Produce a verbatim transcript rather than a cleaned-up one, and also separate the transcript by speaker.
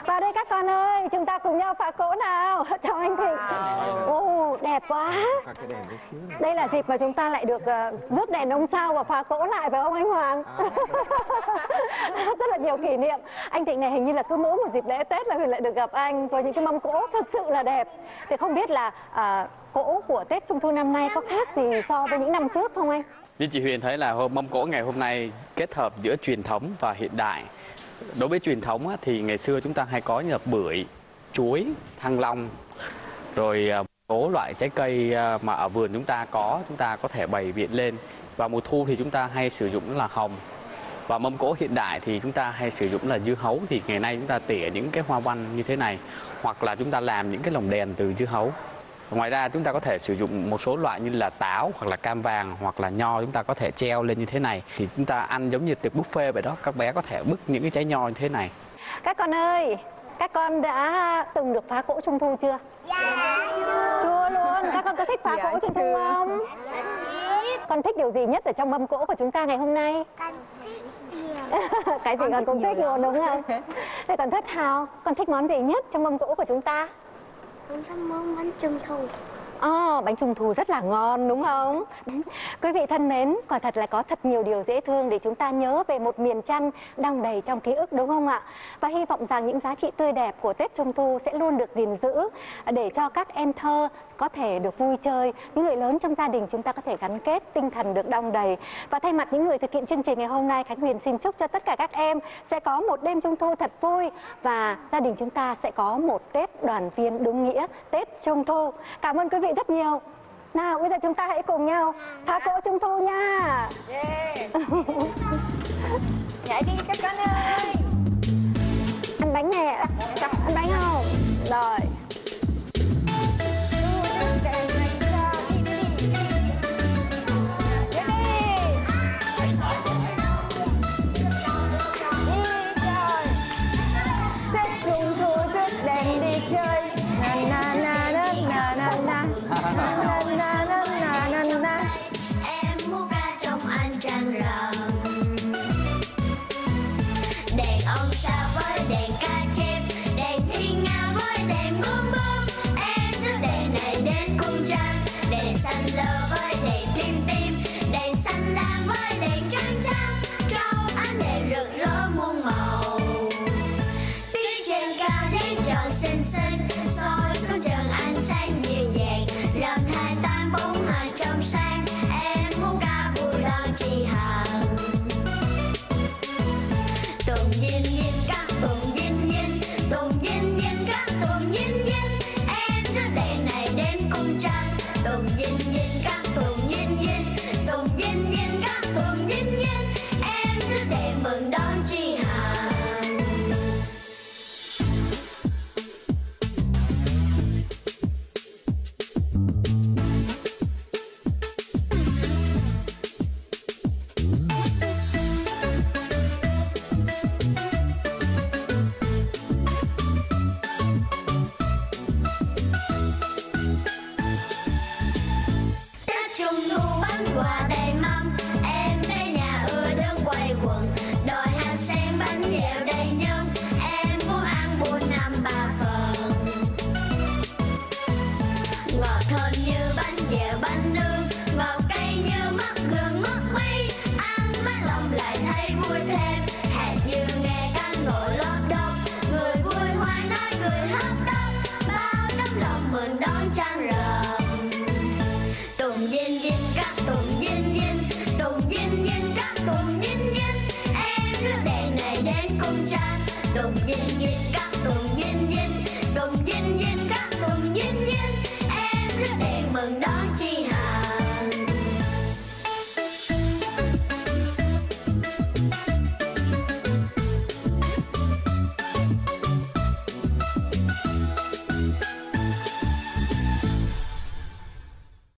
Speaker 1: Vào đây các con ơi, chúng ta cùng nhau phá cỗ nào. Chào anh Thịnh. Ồ, đẹp quá. Đây là dịp mà chúng ta lại được uh, rước đèn ông sao và phá cỗ lại phải không anh Hoàng? Rất là nhiều kỷ niệm. Anh Thịnh này hình như là cứ mỗi một dịp lễ Tết là mình lại được gặp anh với những cái mâm cỗ thực sự là đẹp. Thì không biết là uh, cỗ của Tết Trung Thu năm nay có khác gì so với những năm trước không anh?
Speaker 2: Như chị Huyền thấy là mâm cỗ ngày hôm nay kết hợp giữa truyền thống và hiện đại. Đối với truyền thống thì ngày xưa chúng ta hay có như là bưởi, chuối, thanh long, rồi số loại trái cây mà ở vườn chúng ta có, chúng ta có thể bày biện lên. Và mùa thu thì chúng ta hay sử dụng là hồng. Và mâm cỗ hiện đại thì chúng ta hay sử dụng là dưa hấu. Thì ngày nay chúng ta tỉa những cái hoa văn như thế này, hoặc là chúng ta làm những cái lồng đèn từ dưa hấu. Ngoài ra chúng ta có thể sử dụng một số loại như là táo hoặc là cam vàng hoặc là nho, chúng ta có thể treo lên như thế này. Thì chúng ta ăn giống như tiệc buffet vậy đó, các bé có thể bứt những cái trái nho như thế này.
Speaker 1: Các con ơi, các con đã từng được phá cỗ Trung Thu chưa?
Speaker 3: Dạ chưa.
Speaker 1: Chưa luôn. Các con có thích phá
Speaker 3: Dạ
Speaker 1: cỗ Trung Thu không?
Speaker 3: Dạ.
Speaker 1: Con thích điều gì nhất ở trong mâm cỗ của chúng ta ngày hôm nay?
Speaker 3: Con thích nhiều.
Speaker 1: Cái gì con, con cũng thích luôn đúng không? Thế còn Thất Hào, con thích món gì nhất trong mâm cỗ của chúng ta?
Speaker 3: Con thích món bánh Trung Thu.
Speaker 1: Ồ, oh, bánh Trung Thu rất là ngon đúng không? Quý vị thân mến, quả thật là có thật nhiều điều dễ thương để chúng ta nhớ về một miền Chăn đong đầy trong ký ức đúng không ạ? Và hy vọng rằng những giá trị tươi đẹp của Tết Trung Thu sẽ luôn được gìn giữ để cho các em thơ có thể được vui chơi, những người lớn trong gia đình chúng ta có thể gắn kết, tinh thần được đong đầy. Và thay mặt những người thực hiện chương trình ngày hôm nay, Khánh Huyền xin chúc cho tất cả các em sẽ có một đêm Trung Thu thật vui và gia đình chúng ta sẽ có một Tết đoàn viên đúng nghĩa, Tết Trung Thu. Cảm ơn quý vị rất nhiều. Nào, bây giờ chúng ta hãy cùng nhau phá cỗ Trung Thu nha.
Speaker 3: Yeah. Nhảy đi các con ơi.
Speaker 1: Ăn bánh nè, ăn bánh không? Rồi.
Speaker 3: Em muốn ca trong anh trăng rằm, đèn ông sao với đèn cá chép, đèn thiên nga với đèn bướm bướm. Em giữ đèn này đến cung trăng, đèn xanh lơ với đèn tim tim, đèn xanh lam với đèn trắng trắng, trong ánh đèn rực rỡ muôn màu. Tiếng trên cao đến tròn xinh xinh,